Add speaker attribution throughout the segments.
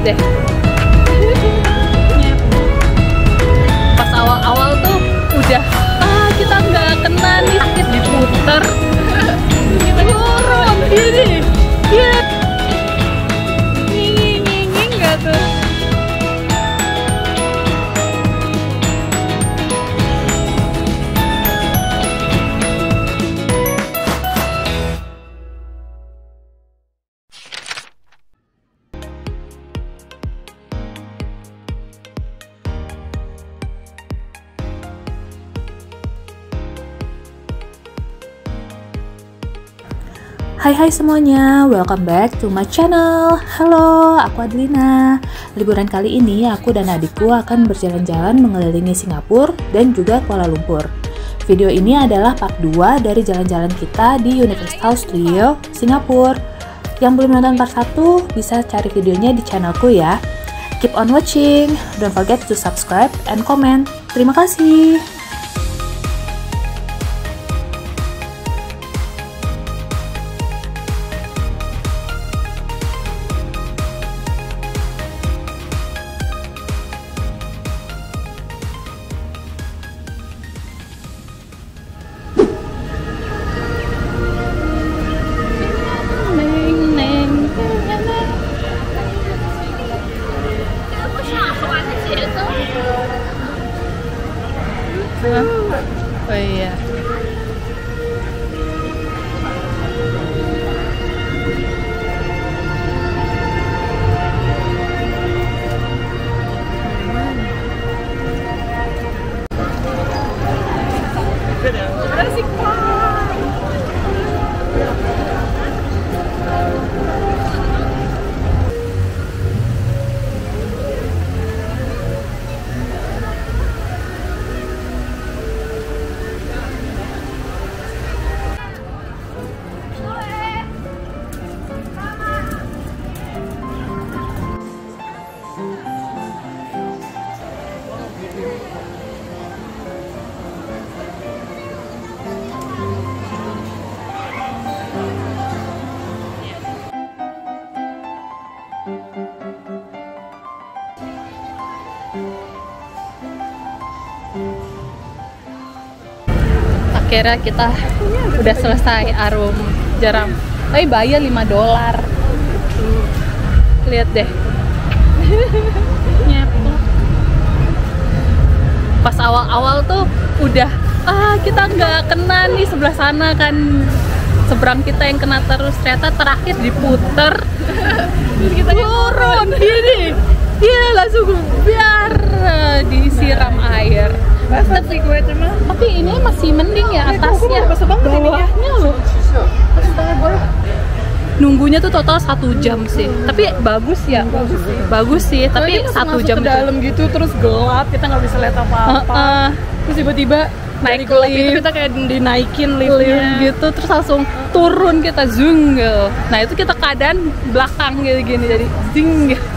Speaker 1: deh. Pas awal-awal tuh udah kita nggak kena nih, sakit diputer. Kita turun gini. Iya. Nging nggak tuh?
Speaker 2: Hai semuanya, welcome back to my channel. Halo, aku Adlina. Liburan kali ini aku dan adikku akan berjalan-jalan mengelilingi Singapura dan juga Kuala Lumpur. Video ini adalah part 2 dari jalan-jalan kita di Universal Studio Singapura. Yang belum nonton part 1 bisa cari videonya di channelku ya. Keep on watching, don't forget to subscribe and comment. Terima kasih.
Speaker 1: Oh iya. Asik Akhirnya kita udah selesai Arum Jeram. Tapi bayar $5. Lihat deh. Pas awal-awal tuh udah kita nggak kena nih, sebelah sana kan seberang kita yang kena terus, ternyata terakhir diputer. Terus kita turun gini. Iya, langsung biar disiram air. Tapi ini masih mending ya atasnya, bawahnya loh. Nunggunya tuh total 1 jam sih, tapi bagus ya, bagus sih. Tapi 1 jam
Speaker 3: ke dalam gitu, terus gelap, kita nggak bisa lihat apa-apa. Terus tiba-tiba naik lift itu kita kayak dinaikin liftnya
Speaker 1: gitu, terus langsung turun kita zoom gitu. Nah itu kita keadaan belakang gitu gini, jadi zing gitu.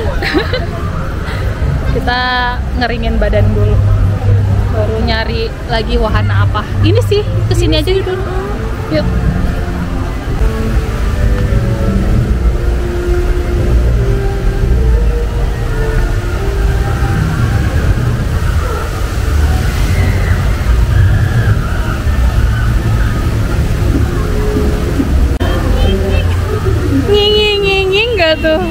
Speaker 1: Kita ngeringin badan dulu, baru nyari lagi wahana apa. Ini sih kesini aja dulu. Yuk. Nging nggak tuh?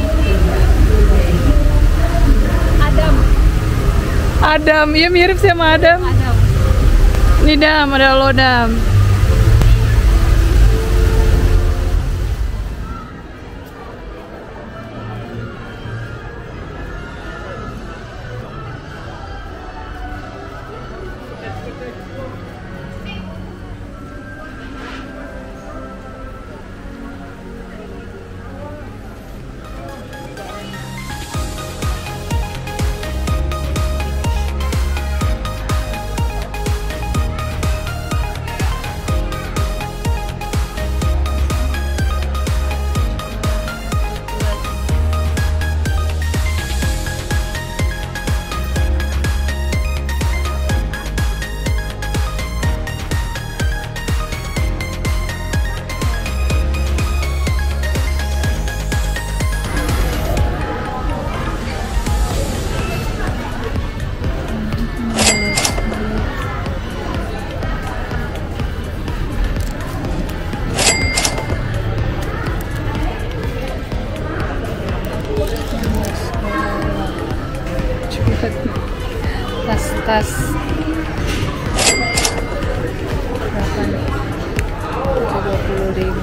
Speaker 1: Adam, iya mirip sih sama Adam. Ini Dam, ada lo Dam. atas. Berapa nih? 25.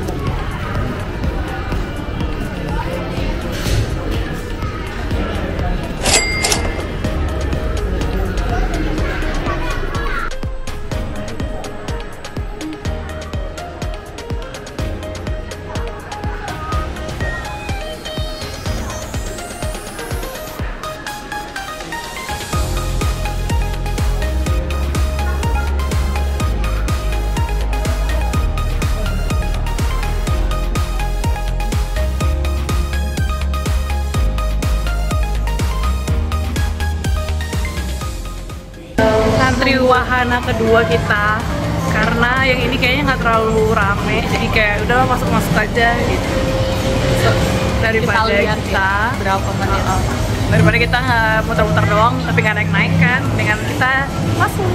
Speaker 3: Antri wahana kedua kita karena yang ini kayaknya nggak terlalu rame, jadi kayak udah masuk aja gitu. Daripada kita
Speaker 1: berapa menit?
Speaker 3: Daripada kita nggak muter-muter doang tapi nggak naik kan, dengan kita masuk.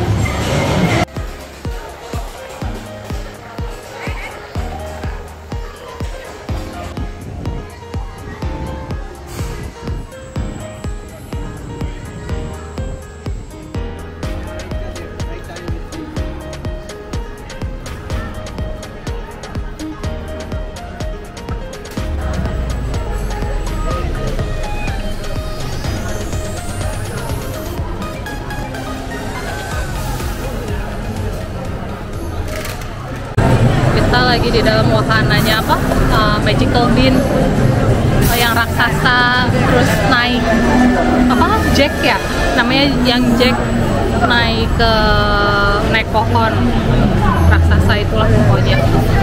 Speaker 1: Kita lagi di dalam wahananya apa? Magical Bean yang raksasa, terus naik apa? Jack ya? Namanya yang Jack naik pohon raksasa itulah pokoknya.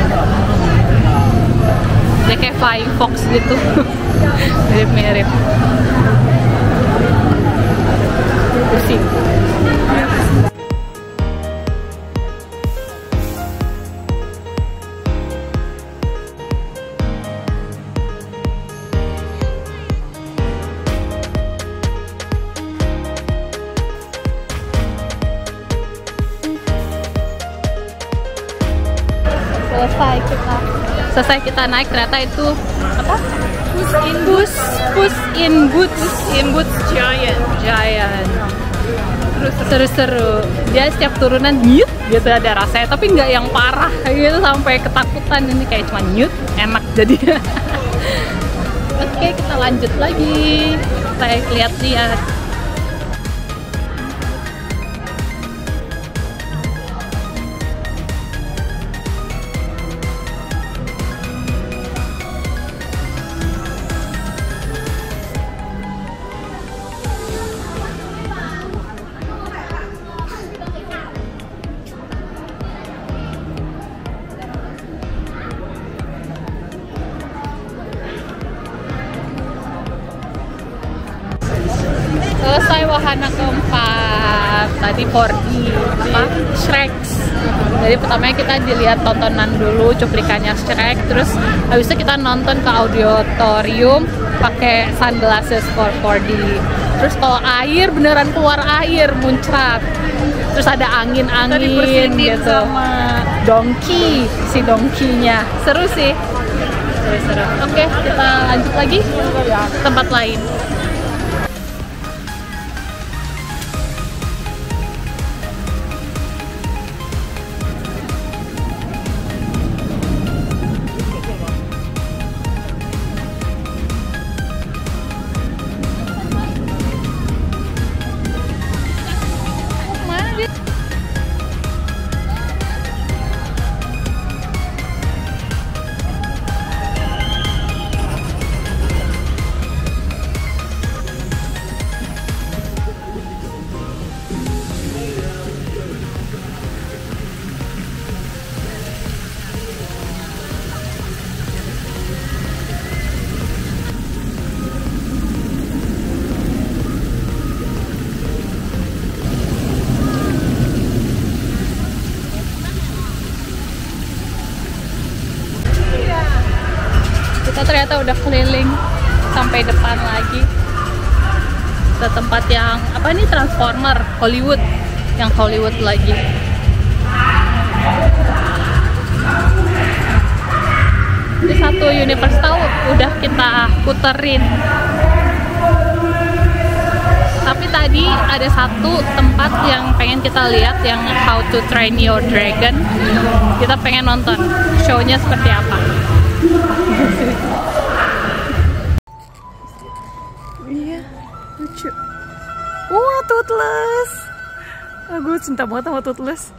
Speaker 1: Dia kayak flying fox gitu. Mirip-mirip. Pusing. Selesai kita naik, ternyata itu apa? Puss in Boots Giant. Terus seru-seru. Dia setiap turunan nyut gitu ada rasanya, tapi nggak yang parah gitu sampai ketakutan. Ini kayak cuma nyut, enak jadi. Oke, kita lanjut lagi. Kita lihat-lihat. Selesai wahana keempat, tadi 4D apa? Shrek. Jadi pertamanya kita dilihat tontonan dulu, cuplikannya Shrek, terus habis itu kita nonton ke auditorium pakai sunglasses for 4D. Terus kalau air beneran keluar air muncrat, terus ada angin-angin gitu
Speaker 3: sama
Speaker 1: si donkey-nya, seru sih, seru. Oke, kita lanjut lagi ke tempat lain. Kita ternyata udah keliling sampai depan lagi ke tempat yang apa nih, Transformer Hollywood, yang Hollywood lagi. Ini satu Universal udah kita puterin, Tapi tadi ada satu tempat yang pengen kita lihat, yang How to Train Your Dragon. Kita pengen nonton show-nya seperti apa.
Speaker 3: Iya, lucu. Wah, Toothless. Gue cinta banget sama Toothless.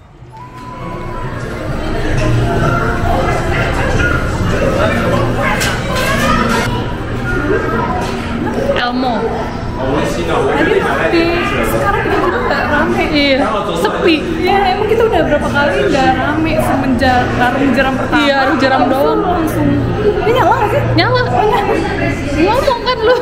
Speaker 1: Elmo.
Speaker 3: Tadi rame, sekarang kita nggak rame.
Speaker 1: Iya, sepi.
Speaker 3: Iya, emang kita udah berapa kali nggak rame semenjak Arung Jeram pertama.
Speaker 1: Iya, Arung Jeram doang.
Speaker 3: Langsung. Ini nyala nggak sih?
Speaker 1: Nyala. Ngomong kan lu.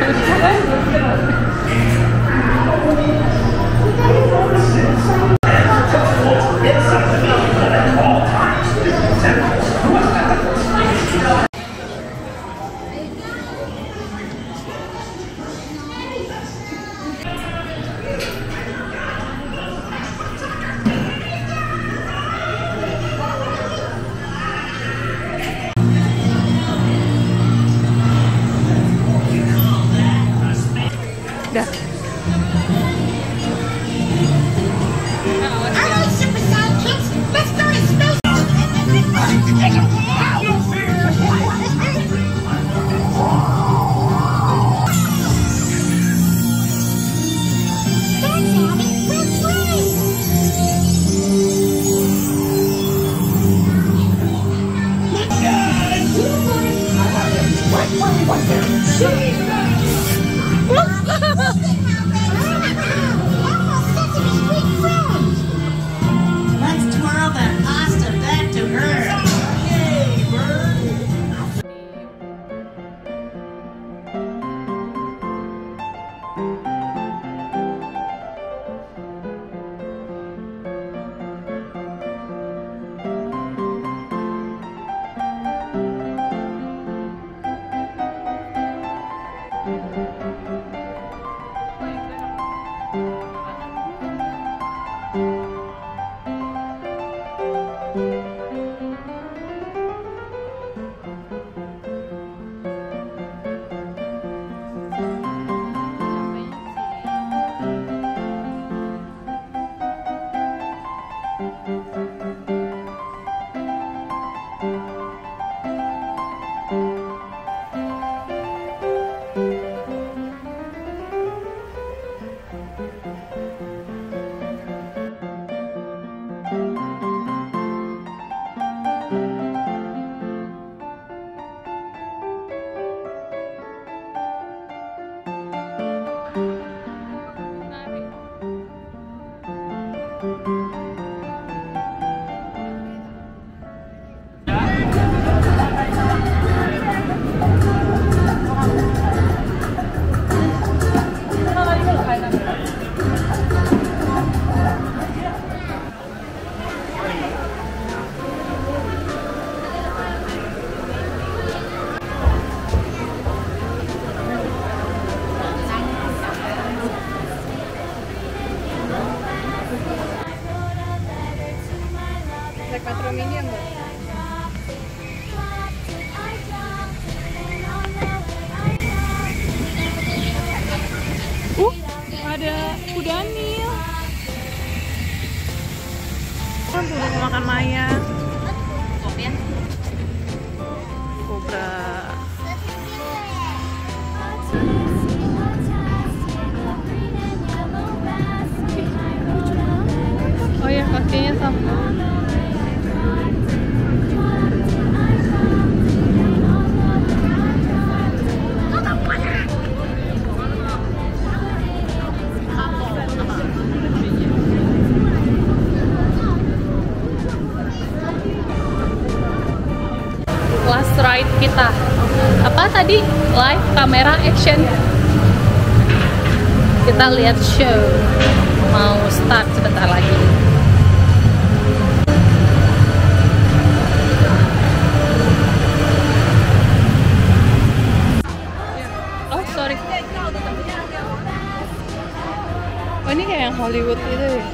Speaker 3: Dah.
Speaker 4: Alright, Super Sidekicks, let's go to space! That's Abby, we're free! Let's twirl that pasta back to her. Yay, bird!
Speaker 3: Naik Metro Mini yang enggak? Ada kuda Nil. Kan tuh mau makan Maya. Kobra.
Speaker 1: Oh ya, kakinya sama. Last ride kita apa tadi? Live kamera action. Kita lihat show, mau start sebentar lagi. Oh sorry. Oh ini kayak yang Hollywood gitu ya.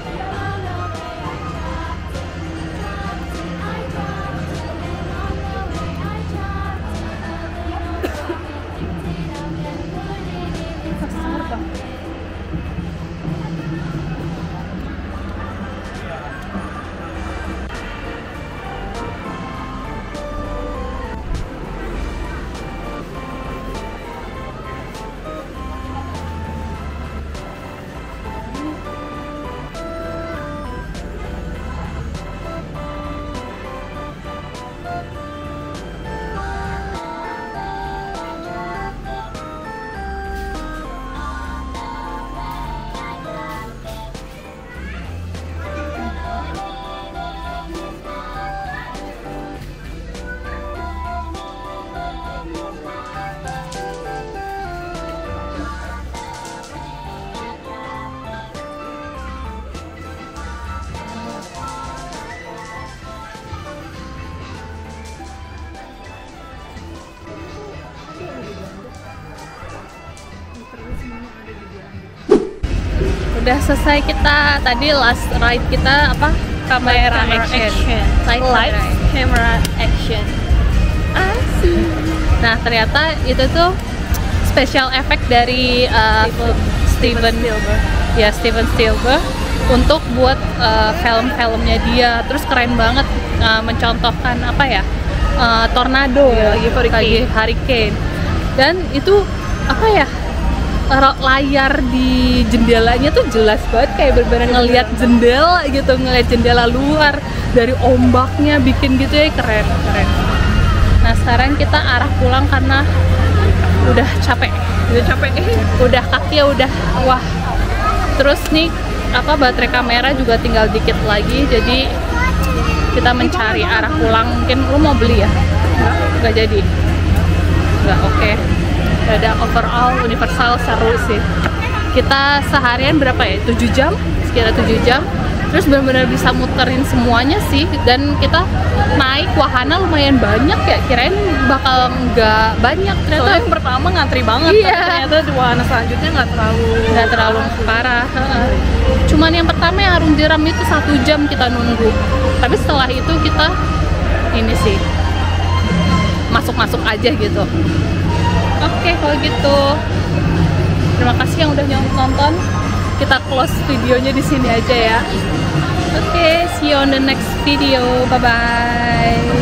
Speaker 1: Kasar banget. udah selesai kita tadi last ride kita apa? Kamera action. Live camera action. Asik. Nah, ternyata itu tuh special effect dari Steven Spielberg untuk buat film-filmnya dia. Terus keren banget mencontohkan apa ya, tornado lagi hurricane. Dan itu apa ya, layar di jendelanya tuh jelas banget, kayak bener-bener ngelihat jendela gitu, ngelihat jendela luar dari ombaknya, bikin gitu ya, keren. Nah, sekarang kita arah pulang karena udah capek, udah kaki udah wah. Terus nih apa, baterai kamera juga tinggal dikit lagi, jadi kita mencari arah pulang. Mungkin lu mau beli ya? Nggak jadi? Nggak, oke. Ada overall universal seru sih. Kita seharian berapa ya? 7 jam? Sekitar 7 jam. Terus benar-benar bisa muterin semuanya sih. Dan kita naik wahana lumayan banyak ya. Kirain bakal nggak banyak. Ternyata
Speaker 3: Soalnya yang pertama ngantri banget,
Speaker 1: iya.
Speaker 3: tapi ternyata di wahana selanjutnya nggak terlalu
Speaker 1: parah. Cuman yang pertama yang Arung Jeram itu 1 jam kita nunggu. Tapi setelah itu kita ini sih masuk aja gitu. Oke, kalau gitu terima kasih yang udah nonton. Kita close videonya di sini aja ya. Oke, see you on the next video. Bye bye.